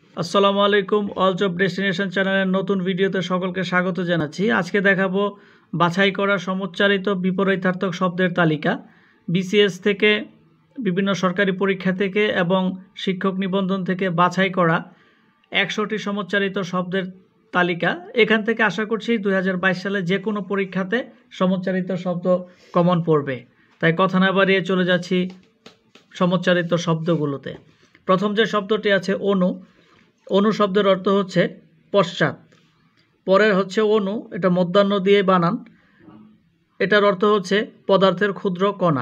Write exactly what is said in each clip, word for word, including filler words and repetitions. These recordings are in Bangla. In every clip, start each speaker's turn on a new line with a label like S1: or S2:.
S1: আসসালামু আলাইকুম অল জব ডেস্টিনেশন চ্যানেলের নতুন ভিডিওতে সকলকে স্বাগত জানাচ্ছি। আজকে দেখাবো বাছাই করা সমুচ্চারিত বিপরীতার্থক শব্দের তালিকা। বিসিএস থেকে বিভিন্ন সরকারি পরীক্ষা থেকে এবং শিক্ষক নিবন্ধন থেকে বাছাই করা একশোটি সমুচ্চারিত শব্দের তালিকা। এখান থেকে আশা করছি দুই হাজার বাইশ সালে যে কোনো পরীক্ষাতে সমুচ্চারিত শব্দ কমন পড়বে। তাই কথা না বাড়িয়ে চলে যাচ্ছি সমুচ্চারিত শব্দগুলোতে। প্রথম যে শব্দটি আছে অনু। অনু শব্দের অর্থ হচ্ছে পশ্চাৎ। পরের হচ্ছে অনু, এটা মধ্যাহ্ন দিয়ে বানান। এটার অর্থ হচ্ছে পদার্থের ক্ষুদ্র কণা।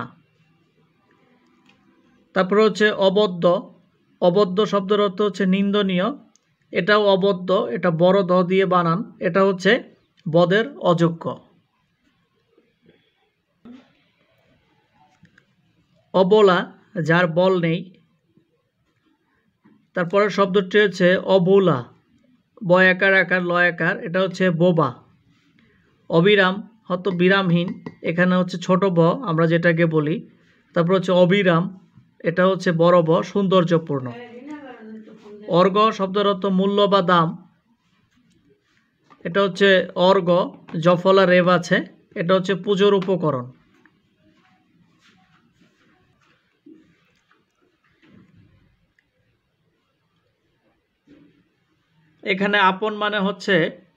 S1: তারপরে হচ্ছে অবদ্ধ। অবদ্ধ শব্দের অর্থ হচ্ছে নিন্দনীয়। এটাও অবদ্ধ, এটা বড় দ দিয়ে বানান। এটা হচ্ছে বদের অযোগ্য। অবলা, যার বল নেই। তারপরের শব্দটি হচ্ছে অবুলা, বয় আকার আকার লয় আকার, এটা হচ্ছে বোবা। অবিরাম, হয়তো বিরামহীন, এখানে হচ্ছে ছোট ব আমরা যেটাকে বলি। তারপর হচ্ছে অবিরাম, এটা হচ্ছে বড় ব, সৌন্দর্যপূর্ণ। অর্ঘ শব্দের অর্থ মূল্য বা দাম। এটা হচ্ছে অর্ঘ, জফলা রেব আছে, এটা হচ্ছে পুজোর উপকরণ। এখানে আপন মানে হচ্ছে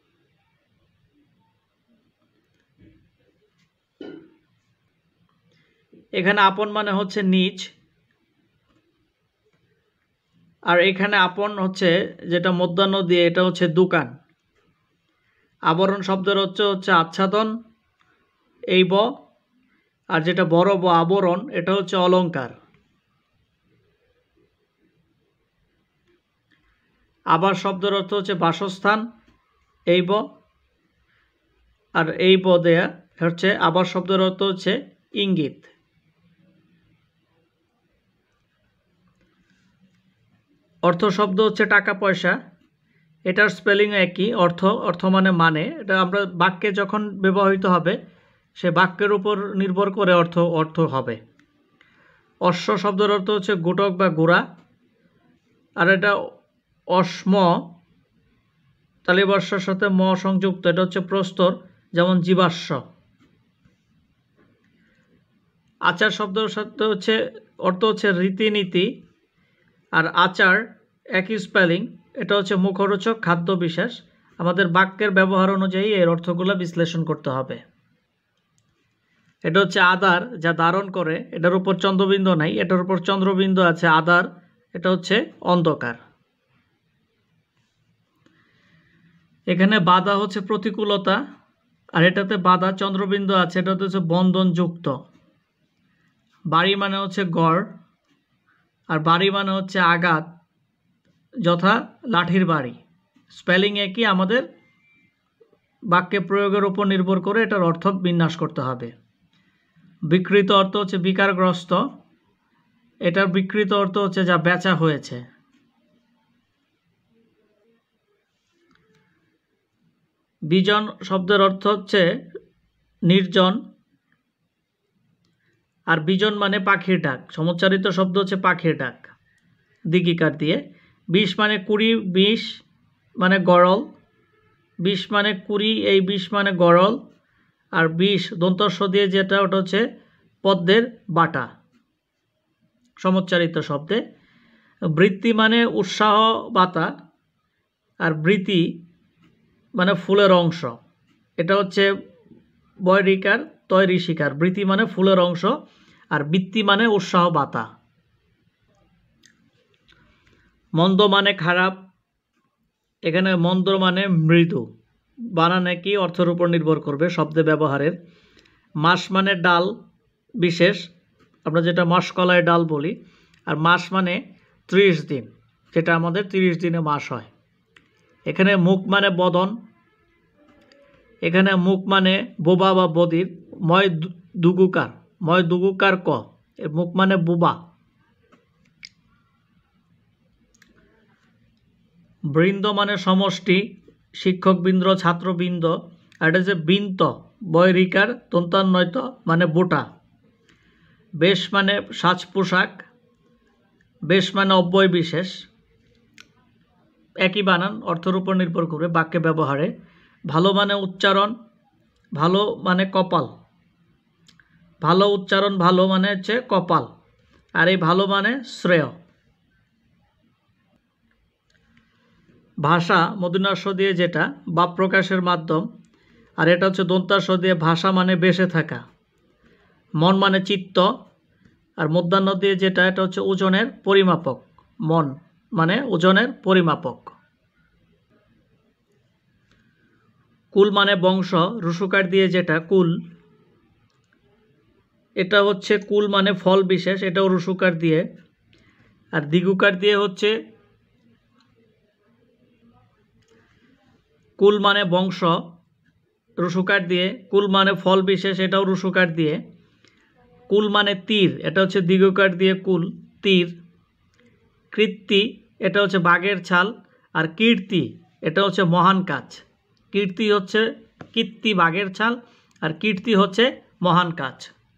S1: এখানে আপন মানে হচ্ছে নিজ। আর এখানে আপন হচ্ছে যেটা মধ্যাহ্ন দিয়ে, এটা হচ্ছে দোকান। আবরণ শব্দের হচ্ছে হচ্ছে আচ্ছাদন, এই ব। আর যেটা বড় ব আবরণ, এটা হচ্ছে অলংকার। আবার শব্দের অর্থ হচ্ছে বাসস্থান, এই ব। আর এই ব দেয়া হচ্ছে আবার শব্দের অর্থ হচ্ছে ইঙ্গিত। অর্থ শব্দ হচ্ছে টাকা পয়সা। এটার স্পেলিং একই, অর্থ অর্থ মানে মানে। এটা আমরা বাক্যে যখন ব্যবহৃত হবে সে বাক্যের উপর নির্ভর করে অর্থ অর্থ হবে। অশ্ব শব্দের অর্থ হচ্ছে গুটক বা গোড়া। আর এটা অশ্ম, তালিবর্ষের সাথে ম সংযুক্ত, এটা হচ্ছে প্রস্তর, যেমন জীবাশ্ম। আচার শব্দের সাথে হচ্ছে অর্থ হচ্ছে রীতিনীতি। আর আচার একই স্পেলিং, এটা হচ্ছে মুখরোচক খাদ্য বিশেষ। আমাদের বাক্যের ব্যবহার অনুযায়ী এর অর্থগুলো বিশ্লেষণ করতে হবে। এটা হচ্ছে আধার, যা ধারণ করে। এটার উপর চন্দ্রবিন্দু নাই, এটার উপর চন্দ্রবিন্দু আছে। আধার, এটা হচ্ছে অন্ধকার। এখানে বাধা হচ্ছে প্রতিকূলতা, আর এটাতে বাধা চন্দ্রবিন্দু আছে, এটা হচ্ছে বন্ধনযুক্ত। বাড়ি মানে হচ্ছে গড়, আর বাড়ি মানে হচ্ছে আঘাত, যথা লাঠির বাড়ি। স্পেলিং একই, আমাদের বাক্যে প্রয়োগের উপর নির্ভর করে এটার অর্থ বিন্যাস করতে হবে। বিকৃত অর্থ হচ্ছে বিকারগ্রস্ত। এটার বিকৃত অর্থ হচ্ছে যা বেচা হয়েছে। বিজন শব্দের অর্থ হচ্ছে নির্জন। আর বিজন মানে পাখির ডাক। সমুচ্চারিত শব্দ হচ্ছে পাখির ডাক দিগিকার দিয়ে। বিশ মানে কুড়ি, বিশ মানে গরল। বিশ মানে কুড়ি, এই বিশ মানে গরল। আর বিষ দন্তস্ব দিয়ে যেটা, ওটা হচ্ছে পদ্মের বাটা সমুচ্চারিত শব্দে। বৃত্তি মানে উৎসাহ বাতা। আর বৃতি মানে ফুলের অংশ, এটা হচ্ছে বয় ঋকার তয় ঋষিকার। বৃতি মানে ফুলের অংশ, আর বৃত্তি মানে উৎসাহ বাতা। মন্দ মানে খারাপ। এখানে মন্দ মানে মৃদু। বানান একই, অর্থের উপর নির্ভর করবে শব্দে ব্যবহারের। মাস মানে ডাল বিশেষ, আমরা যেটা মাসকলায় ডাল বলি। আর মাস মানে ত্রিশ দিন, যেটা আমাদের তিরিশ দিনে মাস হয়। এখানে মুখ মানে বদন। এখানে মুখ মানে বোবা বা বদির। ময় দুগুকার, ময় দুগুকার ক, মুখ মানে বোবা। বৃন্দ মানে সমষ্টি, শিক্ষকবৃন্দ, ছাত্রবৃন্দ। আর এটা যে বৃন্ত, বয় রিকার দন্তান্বয়ত মানে বোটা। বেশ মানে সাজ পোশাক। বেশ মানে অব্যয় বিশেষ। একই বানান, অর্থের উপর নির্ভর করবে বাক্যে ব্যবহারে। ভালো মানে উচ্চারণ, ভালো মানে কপাল, ভালো উচ্চারণ ভালো মানে হচ্ছে কপাল, আর এই ভালো মানে শ্রেয়। ভাষা মূর্ধন্য দিয়ে যেটা ভাব প্রকাশের মাধ্যম, আর এটা হচ্ছে দন্তাস দিয়ে ভাষা মানে বেসে থাকা। মন মানে চিত্ত, আর মূর্ধন্য দিয়ে যেটা এটা হচ্ছে ওজনের পরিমাপক। মন মানে ওজনের পরিমাপক। কুল মানে বংশ, রুসুকার দিয়ে যেটা কুল, এটা হচ্ছে কুল মানে ফল বিশেষ, এটাও রুসুকার দিয়ে। আর দ্বিগুকার দিয়ে হচ্ছে কুল মানে বংশ, রুসুকার দিয়ে, কুল মানে ফল বিশেষ, এটাও রুসুকার দিয়ে। কুল মানে তীর, এটা হচ্ছে দ্বিগুকার দিয়ে কুল, তীর। কীর্তি এটা হচ্ছে বাঘের ছাল, আর কীর্তি এটা হচ্ছে মহান কাজ। কীর্তি হচ্ছে কীর্তি বাঘের ছাল, আর কীর্তি হচ্ছে মহান কাজ।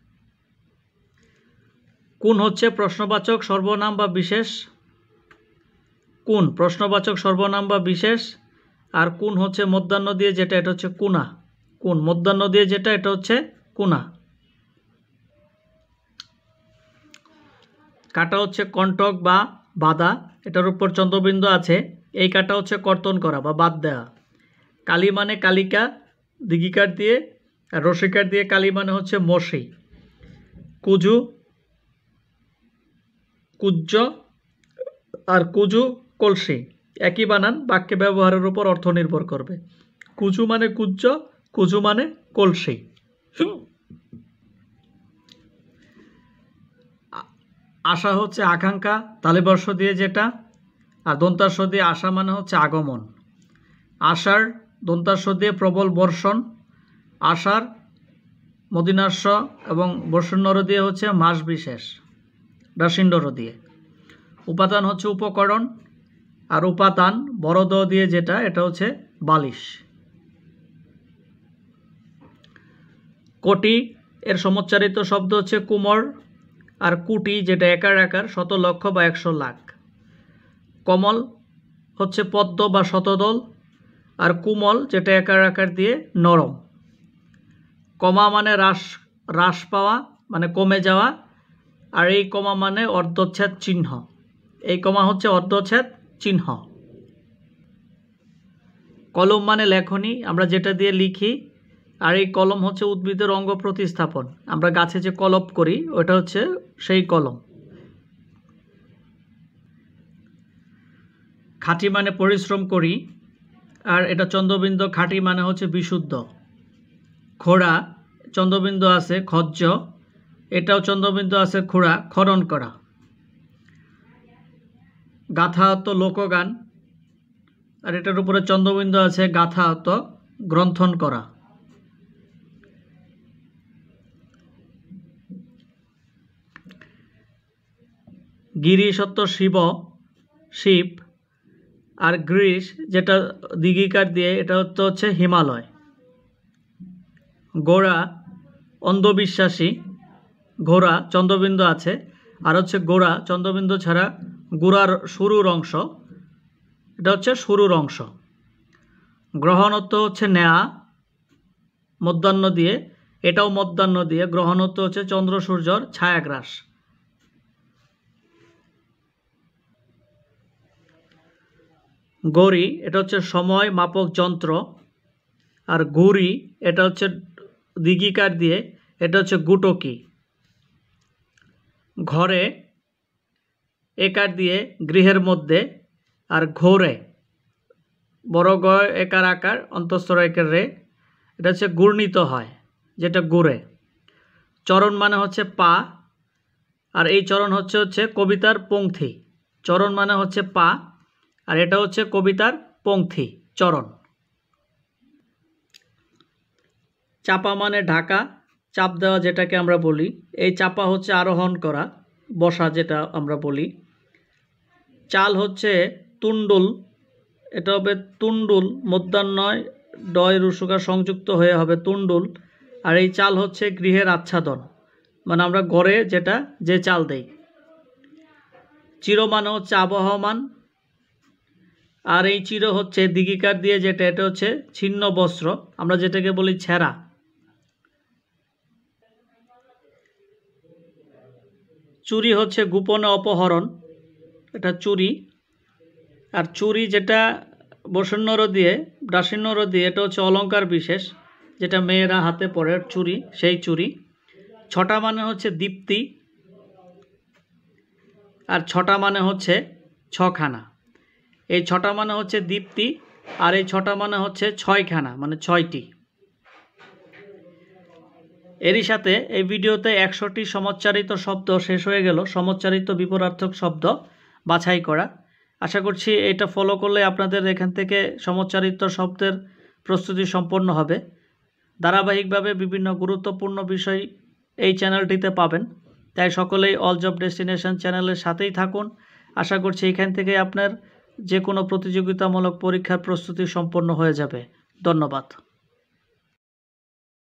S1: কোন হচ্ছে প্রশ্নবাচক সর্বনাম বা বিশেষ, কোন প্রশ্নবাচক সর্বনাম বা বিশেষ, আর কোন হচ্ছে মধ্যাহ্ন দিয়ে যেটা এটা হচ্ছে কুনা। কোন মধ্যাহ্ন দিয়ে যেটা এটা হচ্ছে কুনা। কাটা হচ্ছে কণ্টক বা বাধা, এটার উপর চন্দ্রবিন্দু আছে, এই কাটা হচ্ছে কর্তন করা বা বাদ দেওয়া। কালী মানে কালিকা, দিঘিকার দিয়ে, আর রসিকার দিয়ে কালী মানে হচ্ছে মসি। কুজু কুজ্জ, আর কুজু কলসি, একই বানান, বাক্যে ব্যবহারের উপর অর্থ নির্ভর করবে। কুজু মানে কুজ্জ, কুজু মানে কলসি। আশা হচ্ছে আকাঙ্ক্ষা, তালিবর্ষ দিয়ে যেটা, আর দন্তাস্ব দিয়ে আশা মানে হচ্ছে আগমন। আষাঢ় দন্তাস্ব দিয়ে প্রবল বর্ষণ, আষাঢ় মদিনাস্য এবং বর্ষণ্যর দিয়ে হচ্ছে মাস বিশেষ, রাশিন্ডর দিয়ে। উপাদান হচ্ছে উপকরণ, আর উপাদান বড় দ দিয়ে যেটা এটা হচ্ছে বালিশ। কোটি এর সমচ্চারিত শব্দ হচ্ছে কুমর, আর কুটি যেটা একার আকার শত লক্ষ বা একশো লাখ। কমল হচ্ছে পদ্ম বা শতদল, আর কুমল যেটা একার আকার দিয়ে নরম। কমা মানে হ্রাস হ্রাস পাওয়া মানে কমে যাওয়া, আর এই কমা মানে অর্ধচ্ছেদ চিহ্ন, এই কমা হচ্ছে অর্ধচ্ছেদ চিহ্ন। কলম মানে লেখনী, আমরা যেটা দিয়ে লিখি, আর এই কলম হচ্ছে উদ্ভিদের অঙ্গ প্রতিস্থাপন, আমরা গাছে যে কলপ করি ওটা হচ্ছে সেই কলম। খাঁটি মানে পরিশ্রম করি, আর এটা চন্দ্রবিন্দু, খাঁটি মানে হচ্ছে বিশুদ্ধ। খোড়া চন্দ্রবিন্দু আছে খজ্জ, এটাও চন্দ্রবিন্দু আছে খোড়া, খনন করা। গাথাহত লোকগান, আর এটার উপরে চন্দ্রবিন্দু আছে গাথাহত, গ্রন্থন করা। গিরি সত্য শিব, শিব, আর গ্রীষ যেটা দিঘিকার দিয়ে এটা হচ্ছে হিমালয়। গোড়া অন্ধবিশ্বাসী, ঘোড়া চন্দ্রবিন্দু আছে, আর হচ্ছে গোড়া চন্দ্রবিন্দু ছাড়া গোড়ার শুরুর অংশ, এটা হচ্ছে শুরুর অংশ। গ্রহণত্ব হচ্ছে নেয়া, মধ্যাহ্ন দিয়ে, এটাও মধ্যাহ্ন দিয়ে, গ্রহণত্ব হচ্ছে চন্দ্র সূর্যর ছায়াগ্রাস। গড়ি এটা হচ্ছে সময় মাপক যন্ত্র, আর ঘুড়ি এটা হচ্ছে দিঘিকার দিয়ে, এটা হচ্ছে গুটকি। ঘরে একার দিয়ে গৃহের মধ্যে, আর ঘোরে বড় গ একার আকার অন্তঃস্থ একের রে, এটা হচ্ছে ঘূর্ণিত হয় যেটা ঘুরে। চরণ মানে হচ্ছে পা, আর এই চরণ হচ্ছে হচ্ছে কবিতার পংক্তি। চরণ মানে হচ্ছে পা, আর এটা হচ্ছে কবিতার পংক্তি চরণ। চাপা মানে ঢাকা, চাপ দেওয়া যেটাকে আমরা বলি, এই চাপা হচ্ছে আরোহণ করা, বসা যেটা আমরা বলি। চাল হচ্ছে তুন্ডুল, এটা হবে তুন্ডুল, মধ্যাহ্নয় ডয় রুসুকার সংযুক্ত হয়ে হবে তুন্ডুল। আর এই চাল হচ্ছে গৃহের আচ্ছাদন, মানে আমরা ঘরে যেটা যে চাল দেই। চির মানে হচ্ছে আবহমান, আর এই চির হচ্ছে দিঘিকার দিয়ে যেটা, এটা হচ্ছে ছিন্ন বস্ত্র, আমরা যেটাকে বলি ছেঁড়া। চুরি হচ্ছে গোপনে অপহরণ, এটা চুরি। আর চুরি যেটা বসন্নর দিয়ে ডাসিন্নর দিয়ে, এটা হচ্ছে অলংকার বিশেষ, যেটা মেয়েরা হাতে পরে চুরি, সেই চুরি। ছটা মানে হচ্ছে দীপ্তি, আর ছটা মানে হচ্ছে ছখানা। এই ছটা মানে হচ্ছে দীপ্তি, আর এই ছটা মানে হচ্ছে ছয়খানা, মানে ছয়টি। এরই সাথে এই ভিডিওতে একশোটি সমচ্চারিত শব্দ শেষ হয়ে গেল, সমচ্চারিত বিপরীতার্থক শব্দ বাছাই করা। আশা করছি এটা ফলো করলে আপনাদের এখান থেকে সমচ্চারিত শব্দের প্রস্তুতি সম্পন্ন হবে। ধারাবাহিকভাবে বিভিন্ন গুরুত্বপূর্ণ বিষয় এই চ্যানেলটিতে পাবেন, তাই সকলেই অল জব ডেস্টিনেশন চ্যানেলের সাথেই থাকুন। আশা করছি এখান থেকে আপনার যে কোনো প্রতিযোগিতামূলক পরীক্ষার প্রস্তুতি সম্পন্ন হয়ে যাবে। ধন্যবাদ।